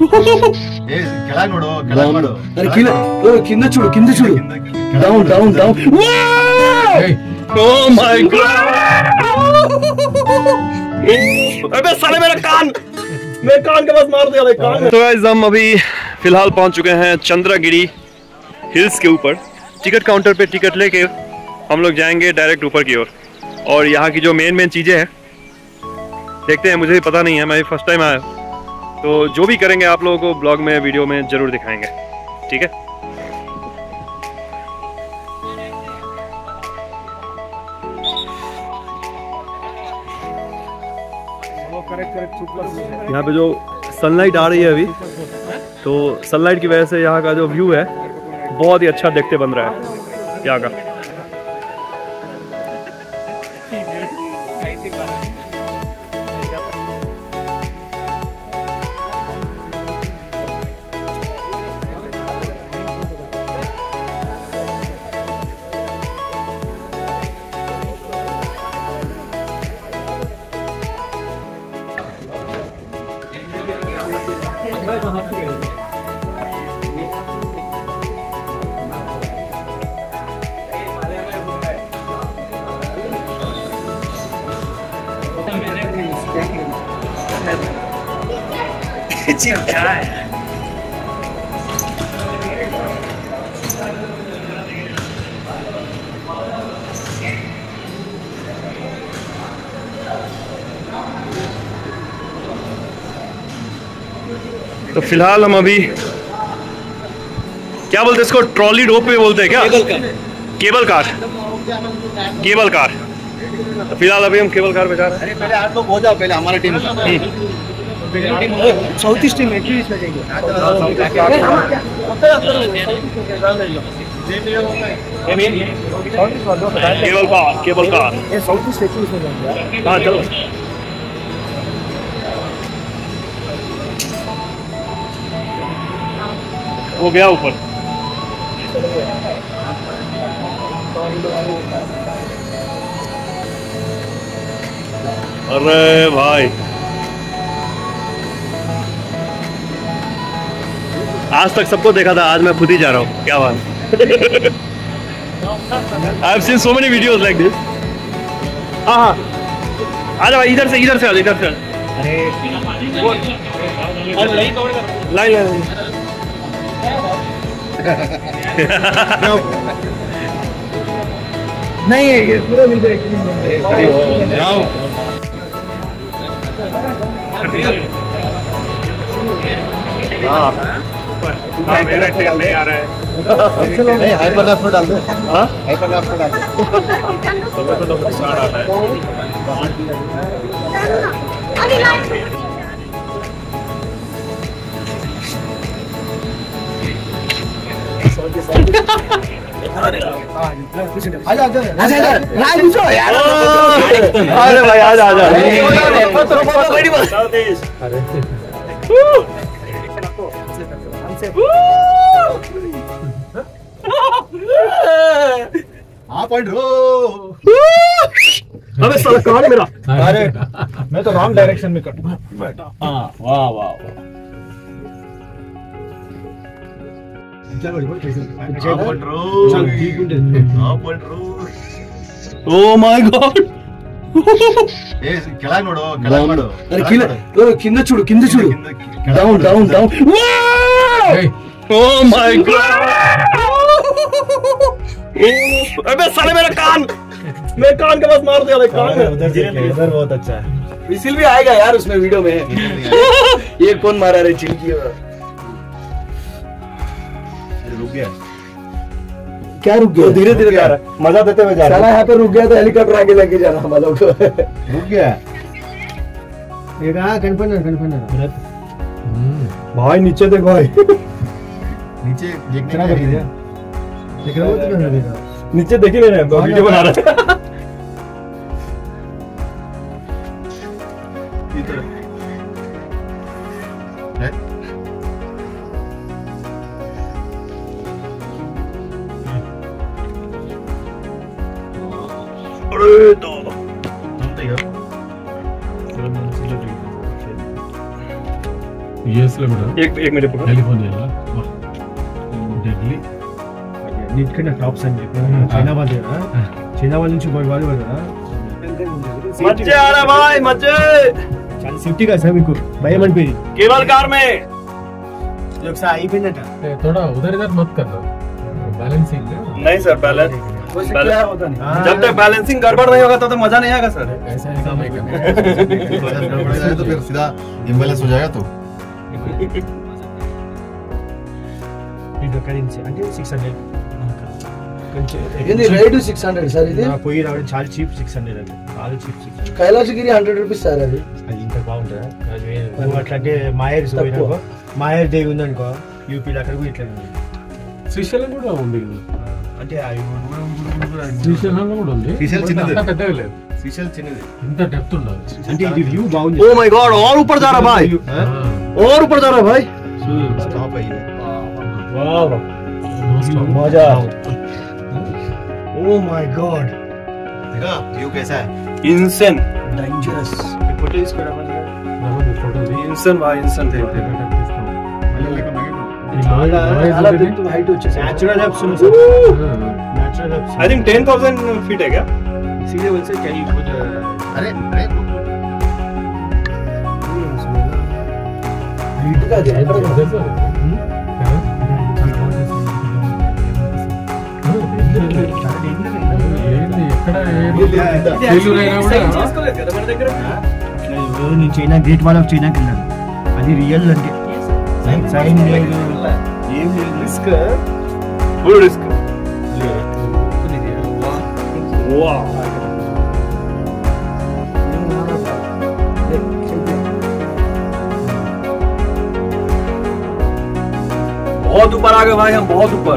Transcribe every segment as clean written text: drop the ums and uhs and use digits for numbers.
ಕೆಳಗೆ ನೋಡು ಕೆಳಗೆ ಮಾಡು కింద చూడు down down down oh my God अबे साले मेरा कान के पास मार दिया कान। तो गाइस हम अभी फिलहाल पहुंच चुके हैं चंद्रगिरी हिल्स के ऊपर। टिकट काउंटर पे टिकट लेके हम लोग जाएंगे डायरेक्ट ऊपर की ओर। और यहाँ की जो मेन चीज़ें हैं देखते हैं, मुझे भी पता नहीं है, मैं फर्स्ट टाइम आया, तो जो भी करेंगे आप लोगों को ब्लॉग में वीडियो में ज़रूर दिखाएंगे, ठीक है। यहाँ पे जो सनलाइट आ रही है अभी, तो सनलाइट की वजह से यहाँ का जो व्यू है बहुत ही अच्छा देखते बन रहा है यहाँ का। क्या है तो फिलहाल हम अभी क्या बोलते हैं इसको, ट्रॉली रोप पे बोलते हैं क्या? Cable car. तो फिलहाल अभी हम केबल कार पे जा रहे हैं। पहले आप लोग हो जाओ, पहले हमारा टीम साउथ ईस्ट टीम है कि इसमें जाएंगे केबल कार ये साउथ ईस्ट इसमें जाएंगे। हाँ चलो। वो गया ऊपर। अरे भाई आज तक सबको देखा था, आज मैं खुद ही जा रहा हूँ, क्या बात। I have seen so many videos like this. हाँ आजा भाई, इधर से अरे लाइन नहीं है ये पूरा मिल जाएगा। हाइपर लेफ्ट डाल दे। हाइपर लेफ्ट डाल दे। अरे भाई आजा अबे साला कहाँ है मेरा? अरे मैं तो रॉन्ग डायरेक्शन में कट बैठा। वाह वाह ओ माय गॉड ಕೆಳಗೆ ನೋಡು ಕೆಳಗೆ ಮಾಡು కింద చూడు down down down oh my God अबे साले मेरा कान के पास मार दिया कान। इधर बहुत अच्छा है। विसिल भी आएगा यार उसमें वीडियो में। ये कौन मारा रे चिल्की? रुक गया क्या रुक गया? धीरे धीरे जा रहा है, मजा देते हुए जा रहा है। साला यहाँ पे रुक गया तो हेलीकॉप्टर आगे लेके जाना हम लोग को। रुक गया ये कहाँ कन्फर्म भाई नीचे देखो भाई नीचे देखना कर दिया देख रहे हो तो नहीं देखा नीचे देख ही नहीं रहे वीडियो बना रहे इधर अरे तो यूएस లో కూడా एक मिनट पकड़ो। కాలిఫోర్నియాలో డెడ్లీ నీటికన్నా టాప్స్ అని చెప్పి చైనా వాళ్ళు కదా, చైనా వాళ్ళ నుంచి వాళ్ళు కదా मजे आ रहा भाई मजे। చాలా సేఫ్టీ కదా సార్, మీకు భయం అనిపోయింది केवल कार में ఒకసారి అయిపోయిందట. थोड़ा उधर इधर मत करना, बैलेंसिंग नहीं सर, बैलेंस जब तक बैलेंसिंग गड़बड़ नहीं होगा तब तक मजा नहीं आएगा सर। ऐसा ऐसा नहीं करना। तो फिर सीधा इम्बैलेंस हो जाएगा। तो ఇది ఒక ఇంచ్ అంటే 600 ఇది రేటు 600 సార్. ఇది పోయి రావడం చాలా చీప్, 600 అంటే చాలా చీప్. 600 Kailasagiri 100 rupees sir. అది అది ఇంకా బాగుంటుందా? నువ్వు అట్లాగే మాయర్స్ పోయినాకో, మాయర్ దేవి ఉందనుకో యూపీలో, అక్కడ కూడా ఇట్లా ఉంది. శ్రీశైలం కూడా ఉంది కదా, అంటే శ్రీశైలంలో కూడా ఉంది. శ్రీశైలం చిన్నది. అంత పెద్దగా లేదు, శ్రీశైలం చిన్నది. ఇంత డెప్త్ ఉండదు. అంటే ఇది వ్యూ బాగుంది. ओ माय गॉड, और ऊपर जा रहा भाई, और ऊपर जा रहा भाई। स्टॉप है ये। వావ్ मजा। ఓ మై గాడ్, देखा व्यू कैसा है? Insane dangerous. ఫోటో తీసుకోవడం फोटो दी इंसेन भाई, इंसेन थे। చాలా పెద్ద హైట్ వచ్చేసి నేచురల్ అప్స్ ఉంది sir, natural ups. I think 10,000 feet है क्या? सीधे बोल से क्या ही कुछ अरे अरे హైట్ కాదు ఎక్కడ నేను చైనా గ్రేట్ వాల్ ఆఫ్ చైనాకి వెళ్ళాను. అది రియల్ అంటే సైన్ లేదు, ఏం లేదు. Risk full risk. वाह बहुत ऊपर आ गए भाई हम, बहुत ऊपर।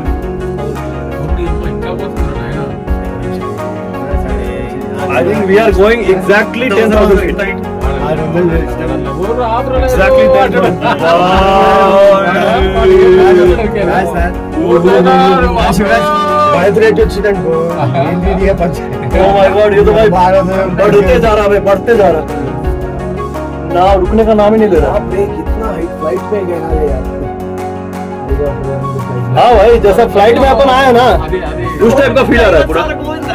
I think we are going exactly 10,000 feet. Exactly 10,000 rate వచ్చిందనుకో Oh my God, ये तो भाई बढ़ते जा रहा है, बढ़ते जा रहा है ना, रुकने का नाम ही नहीं ले रहा। आप देख कितना हाइट फ्लाइट पे गए ना यार. हाँ भाई, जैसा फ्लाइट में अपन आया ना उस टाइप का फील आ रहा है पूरा।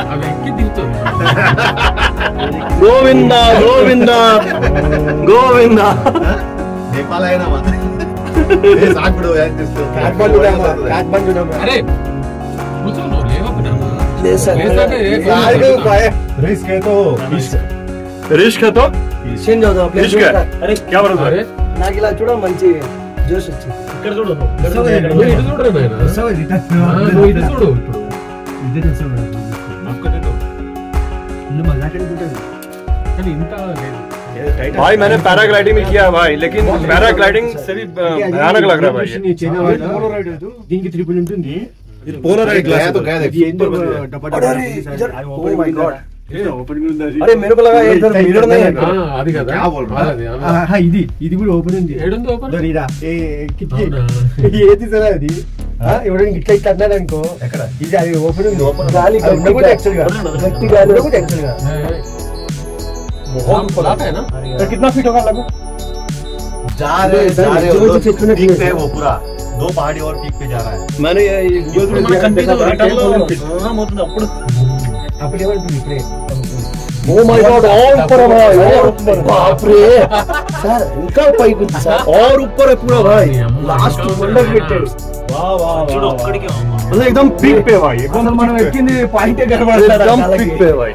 गोविंदा गोविंदा गोविंदा। नेपाल है ना मत ये साथ बिड़ो यार जिसको काठमांडू अरे కూర్చోను లేవకుండా లేదు సార్. रिस्क है तो रिस्क है तो చేంజ్ అవుతాం रिस्क है। अरे क्या बोल रहे అరే నాకు ఇలా చూడ మంచి జోష్ వచ్చింది. इधर जोड़ो। నువ్వు ఇటు చూడరా నాయనా? నువ్వు ఇటు చూడు ఇప్పుడు కానీ ఇంత లేదు. भाई मैंने पैराग्लाइडिंग भी किया है भाई, लेकिन पैराग्लाइडिंग से भी भयानक लग रहा है भाई ये। దీనికి ట్రిపుల్ ఉంటుంది. पोलर राइड गया तो गया देख ఇది ఏందో अरे इधर open oh my god. Open ఉంది. अरे मेरे को लगा इधर मिरर नहीं है. అది కదా क्या बोल रहा है? అది ఇది కూడా ఓపెన్ ఉంది. ఏడుంది ఓపెన్ దొరిరా ఏ కిటికీ అవునా? ఏది సార్ అది? ఎవరైనా ఇట్లా ఇట్లా అన్నాడు అనుకో, ఎక్కడ? ఇది అది ఓపెన్ ఉంది. గాలి అది ఉండకూడదు actual గా. గట్టి గాలి ఉండకూడదు actual గా. बहुत फ्लैट है ना। तो कितना फीट होगा लगभग? जा रहे सर, जा रहे जो वो जो चित्र में पीक किए पे है थे। वो पूरा 2 पहाड़ी और पीक पे जा रहा है। मैंने ये అప్పుడు ఏమంటుంది ఇప్పుడే ఓ మై గాడ్ और ऊपर है भाई, और ऊपर. बाप रे సార్ ఇంకా పైకి ఉంది సార్. और ऊपर है पूरा भाई, లాస్ట్ కొండకు పెట్టాడు. मतलब एकदम पीक पे भाई, एकदम మనం ఎక్కింది పాయింటే एकदम पीक पे भाई।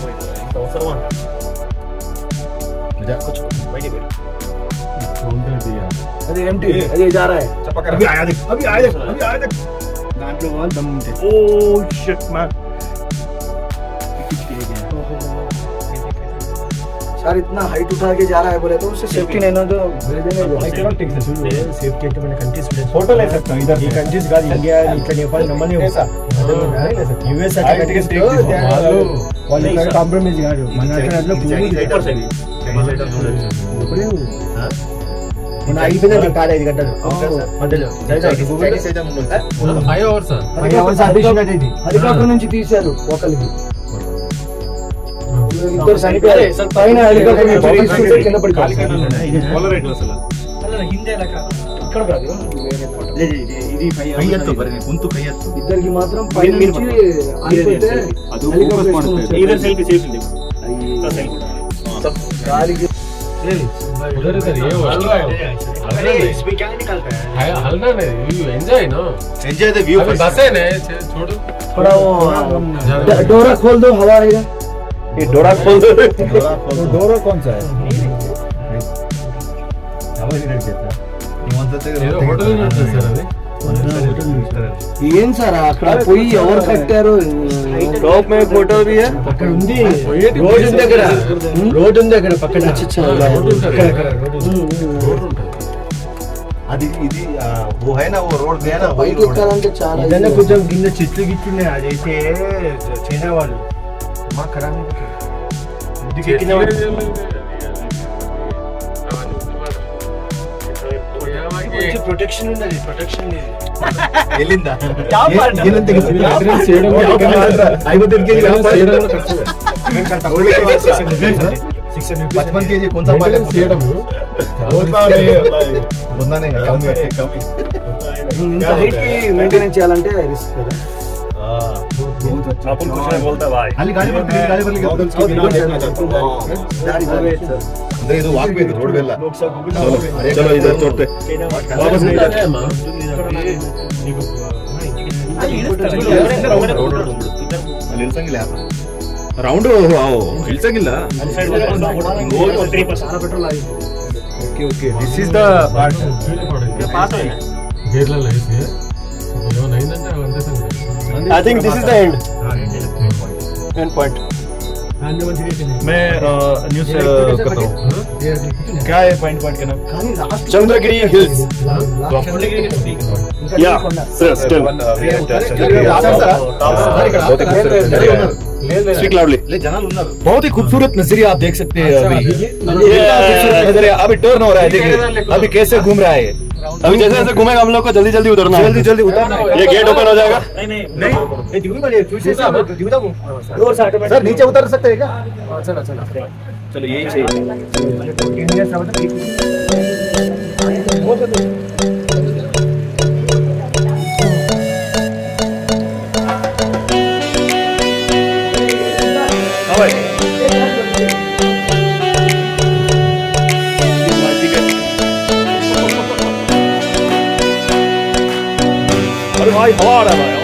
అది ఎంటీ అది जा रहा है. అవి ఆయా దేఖ్ అవి ఆయా దేఖ్ అవి ఆయా దేఖ్ దాంట్లో వాళ్ళు దమ్ ఉంటాయి. Oh shit man. सर इतना हाइट उठा के जा रहा है बोले तो उससे सेफ्टी नहीं ना तो भेजेंगे. I cannot take this safety అంటే మన కంట్రీస్ ఫోటో ले सकता हूं इधर. ఈ కంట్రీస్ కాదు, ఇండియా ఇట్లా నేపాల్ నమ్మని యుఎస్ వాళ్ళు కాంప్రమైజ్ కాదు. మన అట్లా మన అయిపోయింది కాదు 5 గంటలు మధ్యలో ಒಂದು 5 hours సార్. హెలికాప్టర్ నుంచి తీశారు ఒకరికి. ఇద్దరు చనిపోయారు. పైన హెలికాప్టర్ నుంచి తీసుకుంటే కింద పడిపోయారు. पोलर राइड असल ఇక్కడ కాదు ఇది ಕೈ ಎತ್ತು ಬರೀ ಕುಂತು ಕೈ ಎತ್ತು ఇద్దరికి మాత్రం పైన నుంచి ఆగిపోతే इधर सेल्फी सेफ ले గాలికి उधर इधर ये हल्का अरे इसमें क्या निकलता है हल्का नहीं enjoy no enjoy the view अभी बस है ना छोड़ो थोड़ा वो डोरा खोल दो हवा आएगा ये डोरा खोल दो डोरा कौन सा है हवा नहीं रहता ఏదో హోటల్ ఉన్నట్టు సార్ అది ఏం సార్ అక్కడ పోయి ఎవరు కట్టారు टॉप में फोटो भी है అక్కడ ఉంది పోయేటి రోడ్ ఉంది అక్కడ రోడ్ ఉంది అక్కడ పక్కన రోడ్ ఉంటుంది రోడ్ ఉంటుంది అది ఇది वो है ना वो रोड गया ना పైకి ఎక్కాలంటే చాలా ఏదైనా కొంచెం కింద చెట్లు గిట్లున్నాయి అదైతే చేసేవాళ్ళు మా ఖరాబ్ ఇంటికి ఎక్కిన వాళ్ళు ప్రొటెక్షన్ ఉన్నది ప్రొటెక్షన్ ಎಲ್ಲಿಂದ पचपन के जी कौन सा पाले మెయింటెనెన్స్ చేయాలంటే రిస్క్ కదా अपन कुछ नहीं बोलता भाई ಅಲ್ಲಿ ಗಾಡಿ ಬರ್ತೀವಿ ಗಾಡಿ ಬರ್ಲಿಕ್ಕೆ ಅಂದ್ರೆ ಇದು ವಾಕ್ಬೇಕು ರೋಡ್ ಬೆಲ್ಲ चलो इधर तोड़ते वापस नहीं जाते ಅಲ್ಲಿ ಇಳ್ಸಂಗಿಲ್ಲ ಯಾರು रौंड ಇಳಿಸಂಗಿಲ್ಲ okay okay this is the part గేర్లలో వేసి ఏమైనా అయిందంటే అంతే సంగతి I think this is the end point मैं न्यूज़ करता हूँ क्या है पॉइंट का नाम चंद्रगिरी हिल्स या स्टिल स्पीक लाउडली జనాలు ఉన్నారు बहुत ही खूबसूरत नजरिया आप देख सकते हैं अभी नजरिया अभी टर्न हो रहा है देखिए अभी कैसे घूम रहा है अभी जैसे जैसे घूमेगा हम लोग को जल्दी जल्दी उतरना है जल्दी उतरना है ये गेट ओपन हो जाएगा सर नीचे उतर सकते हैं क्या चलो यही चाहिए अरे भाई हवा आ रहा है भाई